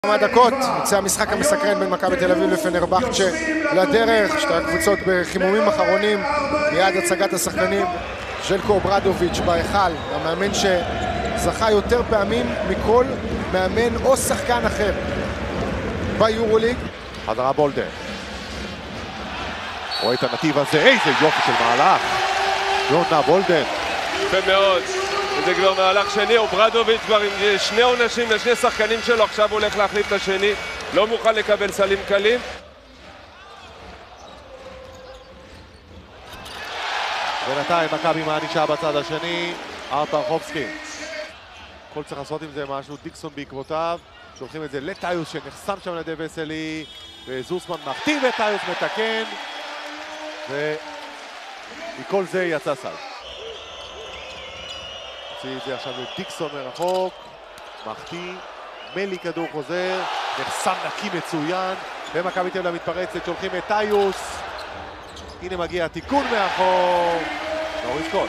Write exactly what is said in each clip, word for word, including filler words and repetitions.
כמה דקות יצא המשחק המסקרן בין מכבי תל אביב לפנרבחצ'ה לדרך, שתי הקבוצות בחימומים אחרונים, מיד הצגת השחקנים. ז'לקו אוברדוביץ' בהיכל, המאמן שזכה יותר פעמים מכל מאמן או שחקן אחר ביורוליג. חזרה בולדן, רואה את הנתיב הזה, איזה יופי של מהלך, יונה בולדן. יפה מאוד, זה כבר מהלך שני. אוברדוביץ' כבר עם שני עונשים לשני שחקנים שלו, עכשיו הוא הולך להחליף את השני, לא מוכן לקבל סלים קלים. בינתיים מכבי מענישה בצד השני, ארתור חובסקי. כל צריך לעשות עם זה משהו, דיקסון בעקבותיו, שולחים את זה לטיוס שנחסם שם לידי וסלי, וזוסמן מחתים וטיוס מתקן, ומכל זה יצא סל. הוציא את זה עכשיו לדיקסון מרחוק, מחתים, מלי כדור חוזר, נחסם נקי מצוין, ומכבי תל אביב מתפרצת, שולחים את טיוס. הנה מגיע התיקון מאחור, נוריס קול.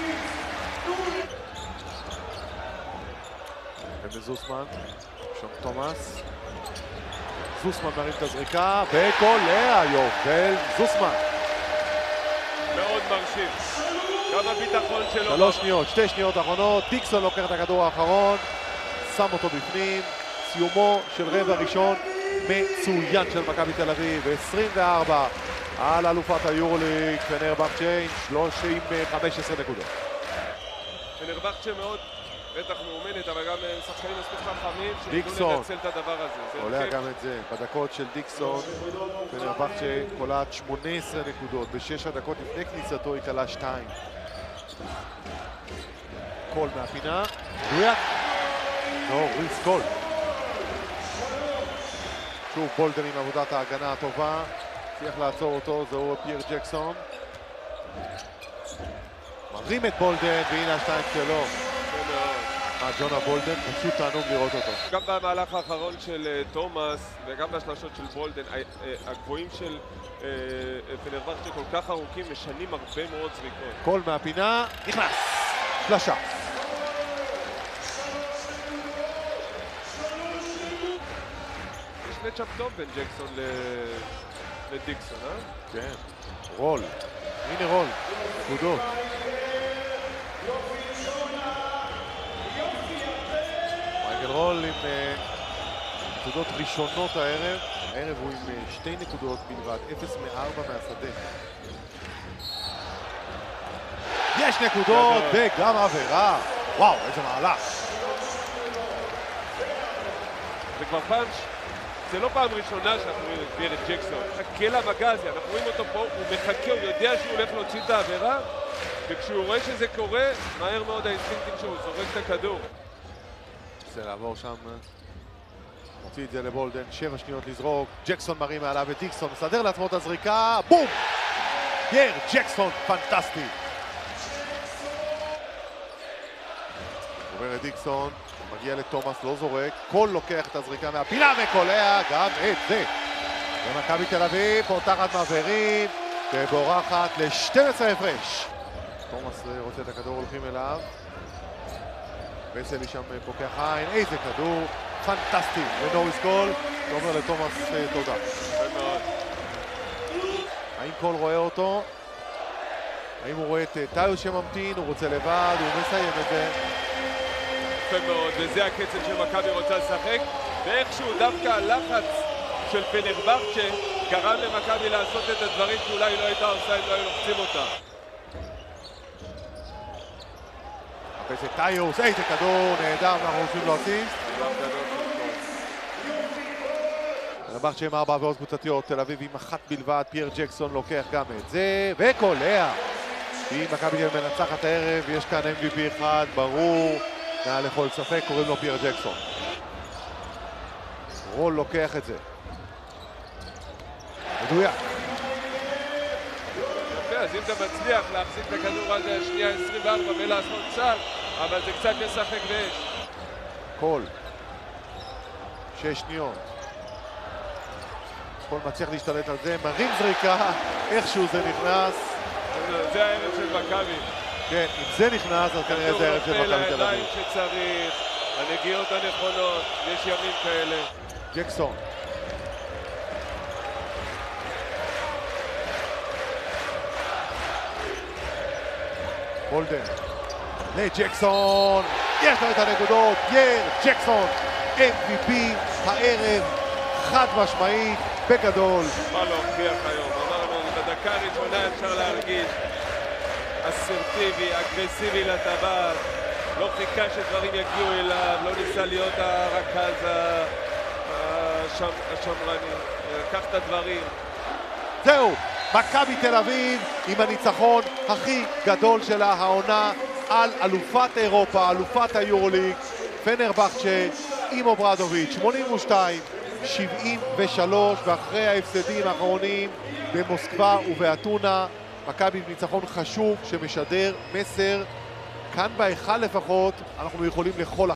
ומזוסמן, שם תומאס. זוסמן מרים את הזריקה, וקולע יובל זוסמן. מאוד מרשים. גם הביטחון שלו. שלוש שניות, שתי שניות אחרונות, דיקסון לוקח את הכדור האחרון, שם אותו בפנים, סיומו של רבע ראשון מצוין של מכבי תל אביב, עשרים וארבע. על אלופת היורוליג, פנרבחצ'ה עם שלושים וחמש עשרה נקודות. פנרבחצ'ה מאוד בטח מאומנת, אבל גם שחקנים מספיק חכמים שידעו לנצל את הדבר הזה. עולה גם את זה, בדקות של דיקסון, פנרבחצ'ה קולעת שמונה עשרה נקודות, בשש הדקות לפני כניסתו היא קלה שתיים. קול מהפינה, דויק, נוריס קול. שוב בולדן עם עבודת ההגנה הטובה. צריך לעצור אותו, זהו פייר ג'קסון. מרים את בולדן, והנה השתיים שלו. מה, ג'ונה בולדן, פשוט תענוג לראות אותו. גם במהלך האחרון של תומאס, וגם בשלשות של בולדן, הגבוהים של פנרבחצ'ה כל כך ארוכים, משנים הרבה מאוד זריקות. קול מהפינה, נכנס! שלשה. יש מצ'אפ טוב בין ג'קסון ל... לדיקסון, אה? כן, רול. הנה רול, נקודות. מייקל רול עם נקודות ראשונות הערב. הערב הוא עם שתי נקודות בלבד, אפס מארבע מהשדה. יש נקודות וגם עבירה. וואו, איזה מהלך. זה כבר פעם... זה לא פעם ראשונה שאנחנו רואים את פייר ג'קסון. חכה למגע הזה, אנחנו רואים אותו פה, הוא מחכה, הוא יודע שהוא הולך להוציא את העבירה, וכשהוא רואה שזה קורה, מהר מאוד האינסטינקטים שהוא זורק את הכדור. זה לעבור שם, מוציא את זה לבולדן, שבע שניות לזרוק, ג'קסון מרים מעליו ודיקסון מסדר לעצמו את הזריקה, בום! פייר ג'קסון, פנטסטי! עובר את דיקסון, מגיע לתומאס, לא זורק, קול לוקח את הזריקה מהפינה וקולע גם את זה. ומכבי תל אביב פותחת מעברים ובורחת ל-שתים עשרה הפרש. תומאס רוצה את הכדור, הולכים אליו. וסלי שם פוקח עין, איזה כדור, פנטסטי. ונוריס קול, אומר לתומאס תודה. האם קול רואה אותו? האם הוא רואה את טיוס שממתין, הוא רוצה לבד, הוא מסיים את זה. מאוד, וזה הקצב שמכבי רוצה לשחק, ואיכשהו דווקא הלחץ של פנרבחצ'ה גרם למכבי לעשות את הדברים שאולי היא לא הייתה עושה אם לא היו לוחצים אותה. וזה טיוס, איזה כדור נהדר, אנחנו רוצים להוסיף. פנרבחצ'ה עם ארבע עבירות קבוצתיות, תל אביב עם אחת בלבד, פייר ג'קסון לוקח גם את זה, וקולע. אם מכבי תל אביב מנצחת הערב, יש כאן אם וי פי אחד, ברור. מעל לכל ספק, קוראים לו פייר ג'קסון. רול לוקח את זה. מדויק. יפה, אז אם אתה מצליח להחזיק את הכדור עד השנייה עשרים וארבע ולעשות סל, אבל זה קצת משחק באש. קול. שש שניות. קול מצליח להשתלט על זה, מרים זריקה, איכשהו זה נכנס. זה הערב של מכבי. כן, אם זה נכנס, אז כנראה זה הערב של מכבי תל אביב. לידיים שצריך, הנגיעות הנכונות, יש ימים כאלה. ג'קסון. הולדן. לג'קסון. יש לו את הנקודות. יר ג'קסון. אם וי פי הערב. חד משמעית. בגדול. מה לא הוכיח היום? אמרנו, בדקה הראשונה אפשר להרגיש אסרטיבי, אגרסיבי לטבעת. לא חיכה שדברים יגיעו אליו, לא ניסה להיות הרכז השמרני. לקח את הדברים. זהו, מכבי תל אביב עם הניצחון הכי גדול שלה העונה על אלופת אירופה, אלופת היורוליג, פנרבחצ'ה עם אוברדוביץ', שמונים ושתיים שבעים ושלוש, ואחרי ההפסדים האחרונים במוסקבה ובאתונה, מכבי בניצחון חשוב שמשדר מסר כאן בהיכל לפחות, אנחנו יכולים לכל